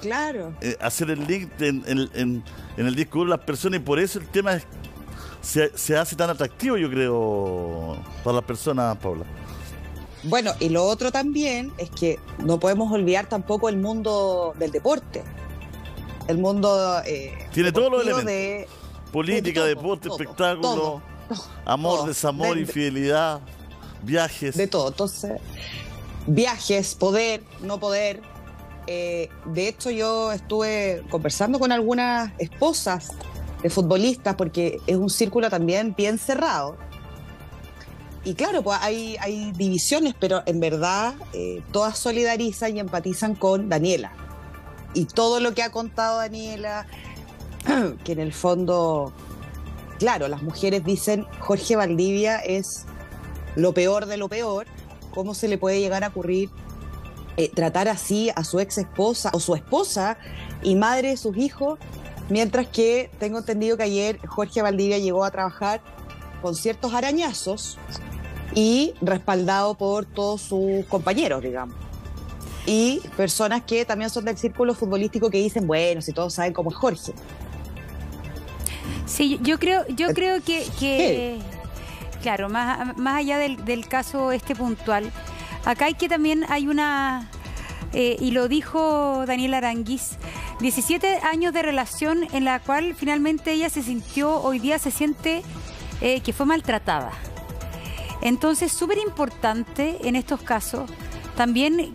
claro. Hacer el link en el disco duro de las personas, y por eso el tema se hace tan atractivo, yo creo, para las personas, Paula. Bueno, y lo otro también es que no podemos olvidar tampoco el mundo del deporte. El mundo tiene todos los elementos. De política, todo, deporte, todo, espectáculo, amor, todo. Desamor, infidelidad, viajes. De todo. Entonces, viajes, poder, no poder. De hecho, yo estuve conversando con algunas esposas de futbolistas, porque es un círculo también bien cerrado. Y claro, pues hay divisiones, pero en verdad todas solidarizan y empatizan con Daniela. Y todo lo que ha contado Daniela, que en el fondo, claro, las mujeres dicen, Jorge Valdivia es lo peor de lo peor. ¿Cómo se le puede llegar a ocurrir tratar así a su ex esposa o su esposa y madre de sus hijos? Mientras que tengo entendido que ayer Jorge Valdivia llegó a trabajar con ciertos arañazos y respaldado por todos sus compañeros, digamos. Y personas que también son del círculo futbolístico que dicen, bueno, si todos saben cómo es Jorge. Sí, yo creo que claro, más allá del caso puntual, acá hay una, y lo dijo Daniela Aránguiz, 17 años de relación en la cual finalmente ella hoy día se siente que fue maltratada. Entonces, súper importante en estos casos también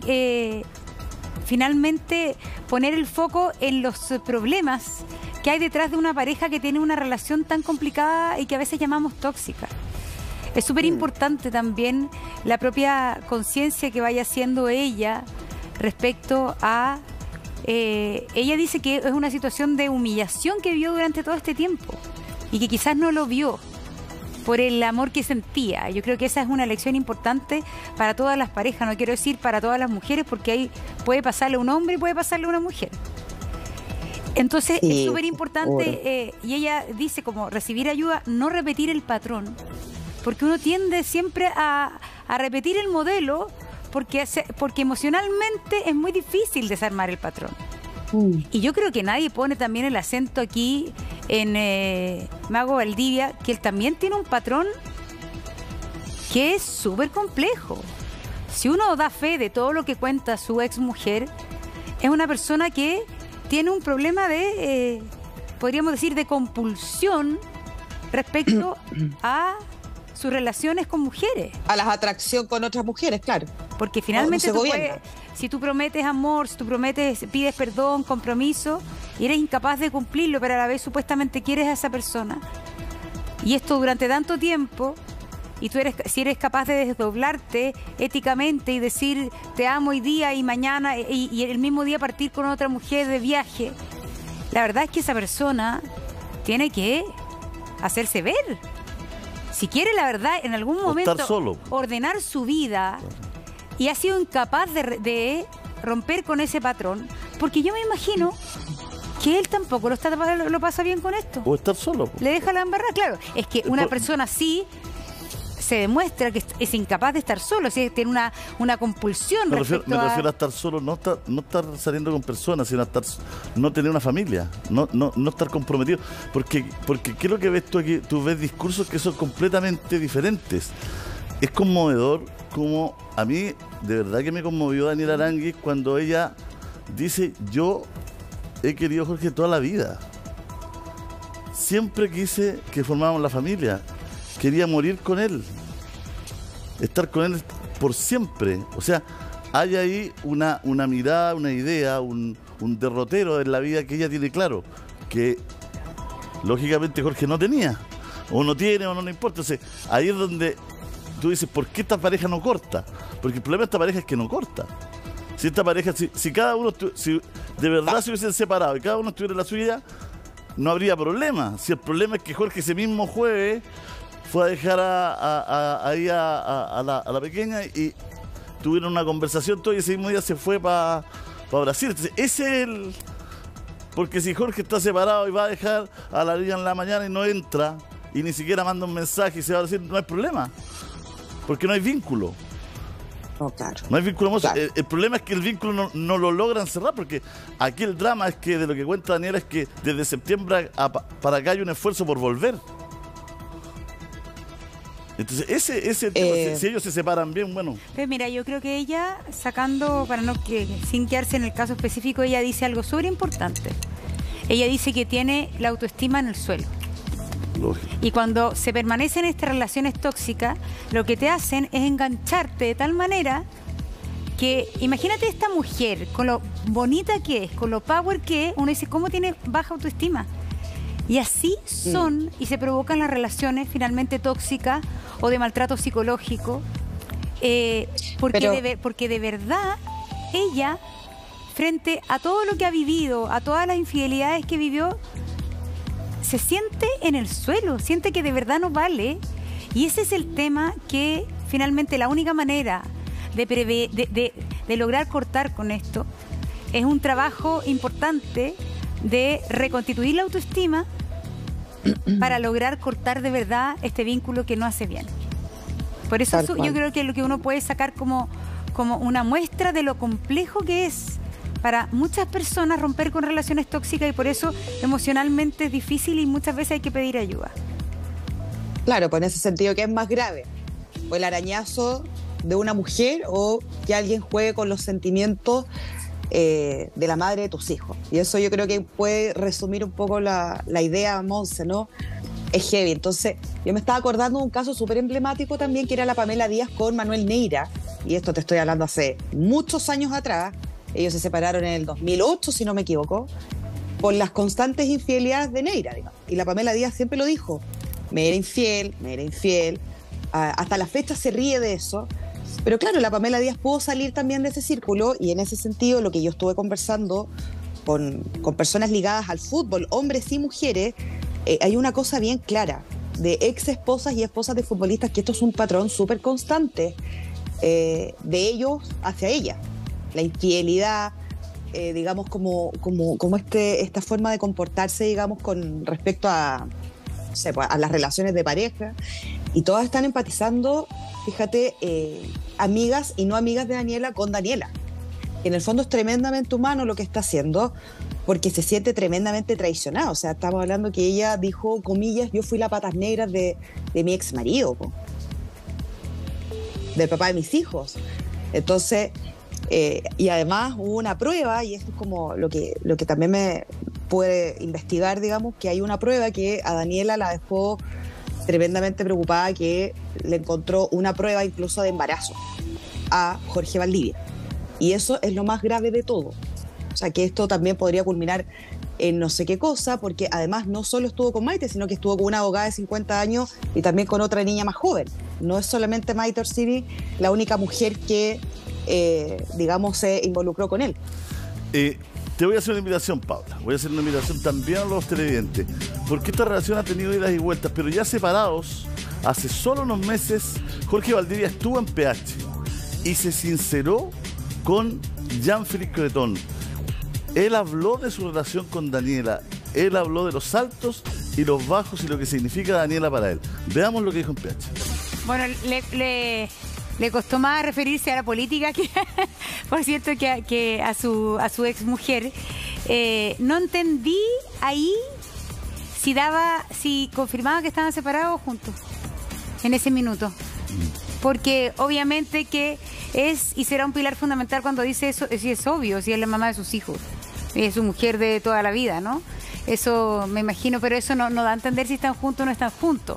finalmente poner el foco en los problemas que hay detrás de una pareja que tiene una relación tan complicada y que a veces llamamos tóxica. Es súper importante también la propia conciencia que vaya haciendo ella respecto a... ella dice que es una situación de humillación que vivió durante todo este tiempo y que quizás no lo vio por el amor que sentía. Yo creo que esa es una lección importante para todas las parejas, no quiero decir para todas las mujeres, porque ahí puede pasarle a un hombre y puede pasarle a una mujer. Entonces sí, es súper importante, y ella dice como recibir ayuda, no repetir el patrón, porque uno tiende siempre a repetir el modelo, porque emocionalmente es muy difícil desarmar el patrón. Y yo creo que nadie pone también el acento aquí en Mago Valdivia, que él también tiene un patrón que es súper complejo. Si uno da fe de todo lo que cuenta su ex mujer, es una persona que tiene un problema de, podríamos decir, de compulsión respecto a sus relaciones con mujeres. A la atracción con otras mujeres, claro. Porque finalmente si tú prometes amor, si tú pides perdón, compromiso, y eres incapaz de cumplirlo, pero a la vez supuestamente quieres a esa persona, y esto durante tanto tiempo, y si eres capaz de desdoblarte éticamente y decir te amo hoy día y mañana y el mismo día partir con otra mujer de viaje, la verdad es que esa persona tiene que hacerse ver. Si quiere, la verdad, en algún momento ordenar su vida, y ha sido incapaz de romper con ese patrón, porque yo me imagino que él tampoco lo pasa bien con esto. O estar solo. Le deja la embarrada, claro. Es que una persona así se demuestra que es incapaz de estar solo, o sea, tiene una compulsión. Me refiero a estar solo, no estar saliendo con personas, sino no tener una familia, no estar comprometido. Porque ¿qué es lo que ves tú aquí? Tú ves discursos que son completamente diferentes. Es conmovedor, como a mí, de verdad que me conmovió Daniela Aránguiz cuando ella dice, yo he querido a Jorge toda la vida. Siempre quise que formáramos la familia. Quería morir con él, estar con él por siempre. O sea, hay ahí una mirada, una idea, un derrotero en la vida que ella tiene claro, que lógicamente Jorge no tenía, o no tiene, o no le importa. O sea, ahí es donde tú dices, ¿por qué esta pareja no corta? Porque el problema de esta pareja es que no corta. Si esta pareja, si cada uno, si de verdad se hubiesen separado y cada uno estuviera en la suya, no habría problema. Si el problema es que Jorge ese mismo jueves fue a dejar ahí a la pequeña y tuvieron una conversación todo, y ese mismo día se fue para Brasil. Entonces, ese es el... Porque si Jorge está separado y va a dejar a la niña en la mañana y no entra, y ni siquiera manda un mensaje y se va a decir, no hay problema, porque no hay vínculo. No, claro. No hay vínculo amoroso. Claro. El problema es que el vínculo no lo logran cerrar, porque aquí el drama es que, de lo que cuenta Daniela, es que desde septiembre para acá hay un esfuerzo por volver. Entonces, ese tema, si ellos se separan bien, bueno. Pues mira, yo creo que ella, sacando, para no que sin quedarse en el caso específico, ella dice algo súper importante. Ella dice que tiene la autoestima en el suelo. Lógico. Y cuando se permanece en estas relaciones tóxicas, lo que te hacen es engancharte de tal manera que, imagínate esta mujer, con lo bonita que es, con lo power que es, uno dice, ¿cómo tiene baja autoestima? Y así son y se provocan las relaciones finalmente tóxicas o de maltrato psicológico, porque de verdad ella, frente a todo lo que ha vivido, a todas las infidelidades que vivió, se siente en el suelo, siente que de verdad no vale. Y ese es el tema que finalmente la única manera de lograr cortar con esto es un trabajo importante de reconstituir la autoestima para lograr cortar de verdad este vínculo que no hace bien. Por eso yo creo que lo que uno puede sacar como una muestra de lo complejo que es para muchas personas romper con relaciones tóxicas, y por eso emocionalmente es difícil y muchas veces hay que pedir ayuda. Claro, pues en ese sentido, ¿qué es más grave? ¿O el arañazo de una mujer o que alguien juegue con los sentimientos de la madre de tus hijos? Y eso yo creo que puede resumir un poco la idea, Monse, ¿no? Es heavy. Entonces, yo me estaba acordando de un caso súper emblemático también, que era la Pamela Díaz con Manuel Neira, y esto te estoy hablando hace muchos años atrás. Ellos se separaron en el 2008, si no me equivoco, por las constantes infidelidades de Neira, digamos. Y la Pamela Díaz siempre lo dijo, me era infiel, hasta la fecha se ríe de eso. Pero claro, la Pamela Díaz pudo salir también de ese círculo, y en ese sentido lo que yo estuve conversando con personas ligadas al fútbol, hombres y mujeres, hay una cosa bien clara de ex esposas y esposas de futbolistas, que esto es un patrón súper constante de ellos hacia ella. La infidelidad, digamos, como esta forma de comportarse, digamos, con respecto a, no sé, pues, a las relaciones de pareja, y todas están empatizando, fíjate, amigas y no amigas de Daniela con Daniela. En el fondo es tremendamente humano lo que está haciendo, porque se siente tremendamente traicionada. O sea, estamos hablando que ella dijo, comillas, yo fui la patas negras de mi ex marido, del papá de mis hijos. Entonces, y además hubo una prueba, y esto es como lo que también me puede investigar, digamos, que hay una prueba que a Daniela la dejó tremendamente preocupada, que le encontró una prueba incluso de embarazo a Jorge Valdivia. Y eso es lo más grave de todo. O sea, que esto también podría culminar en no sé qué cosa, porque además no solo estuvo con Maite, sino que estuvo con una abogada de 50 años y también con otra niña más joven. No es solamente Maite Orsini la única mujer que, digamos, se involucró con él. Te voy a hacer una invitación, Paula. Voy a hacer una invitación también a los televidentes, porque esta relación ha tenido idas y vueltas, pero ya separados, hace solo unos meses, Jorge Valdivia estuvo en PH y se sinceró con Jean-Philippe Cretón. Él habló de su relación con Daniela, él habló de los altos y los bajos y lo que significa Daniela para él. Veamos lo que dijo en PH. Bueno, le costó más referirse a la política que, por cierto, que a su ex mujer. No entendí ahí si confirmaba que estaban separados o juntos en ese minuto. Porque obviamente que es y será un pilar fundamental cuando dice eso, si es obvio, si es la mamá de sus hijos, es su mujer de toda la vida, ¿no? Eso me imagino, pero eso no da a entender si están juntos o no están juntos.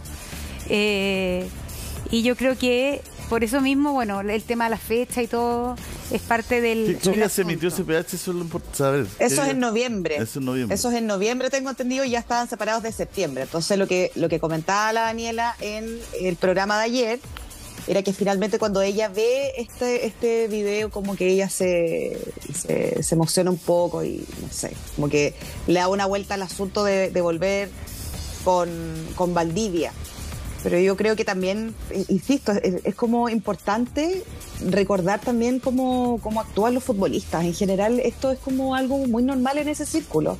Y yo creo que por eso mismo, bueno, el tema de la fecha y todo es parte del... ¿Qué día se emitió ese PH? Eso es lo importante saber. Eso es en noviembre. Eso es noviembre. Eso es en noviembre, tengo entendido, y ya estaban separados de septiembre. Entonces lo que comentaba la Daniela en el programa de ayer era que finalmente cuando ella ve este video, como que ella se emociona un poco y no sé, como que le da una vuelta al asunto de volver con Valdivia. Pero yo creo que también, insisto, es como importante recordar también cómo actúan los futbolistas. En general, esto es como algo muy normal en ese círculo.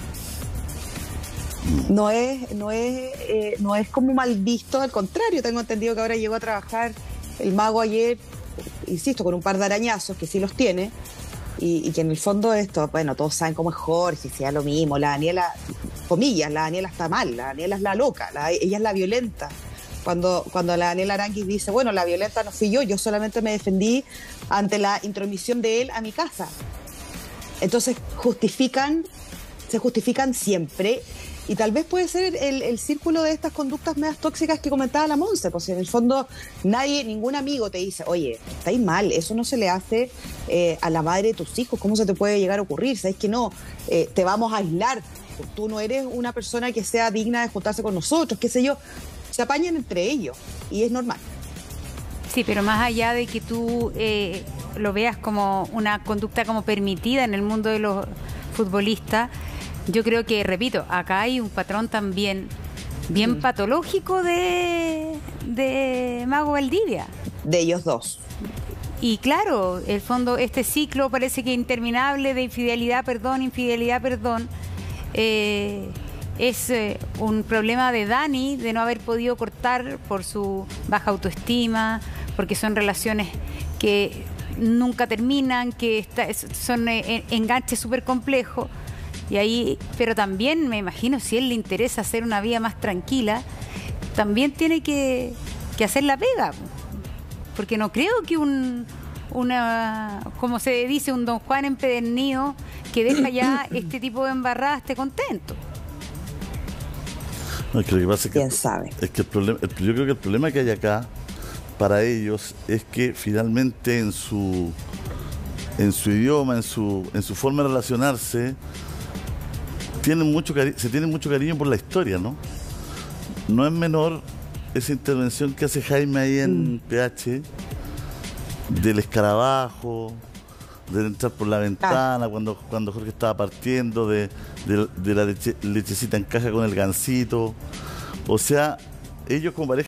No es como mal visto, al contrario. Tengo entendido que ahora llegó a trabajar el Mago ayer insisto, con un par de arañazos, que sí los tiene, y que en el fondo esto, bueno, todos saben cómo es Jorge, si da lo mismo, la Daniela, comillas, la Daniela está mal, la Daniela es la loca, ella es la violenta. Cuando la Daniela Aranguis dice, bueno, la violenta no fui yo solamente me defendí ante la intromisión de él a mi casa. Entonces se justifican siempre, y tal vez puede ser el círculo de estas conductas medias tóxicas que comentaba la Monse, pues en el fondo ningún amigo te dice, oye, estáis mal, eso no se le hace a la madre de tus hijos, ¿cómo se te puede llegar a ocurrir? ¿Sabes que no? Te vamos a aislar, tú no eres una persona que sea digna de juntarse con nosotros, qué sé yo. Se apañan entre ellos y es normal. Sí, pero más allá de que tú lo veas como una conducta como permitida en el mundo de los futbolistas, yo creo que, repito, acá hay un patrón también bien patológico de Mago Valdivia. De ellos dos. Y claro, el fondo, este ciclo parece que interminable de infidelidad, perdón, es un problema de Dani, de no haber podido cortar por su baja autoestima, porque son relaciones que nunca terminan, que son enganches súper complejos. Y ahí, pero también me imagino, si a él le interesa hacer una vida más tranquila, también tiene que hacer la pega. Porque no creo que como se dice, un Don Juan empedernido que deja ya este tipo de embarradas esté contento. No, es que lo que pasa es que, ¿Quién sabe? Es que yo creo que el problema que hay acá para ellos es que finalmente en su idioma, en su forma de relacionarse, se tiene mucho cariño por la historia, ¿no? No es menor esa intervención que hace Jaime ahí en PH, del escarabajo, de entrar por la ventana cuando Jorge estaba partiendo, de la lechecita en caja con el gansito. O sea, ellos como pareja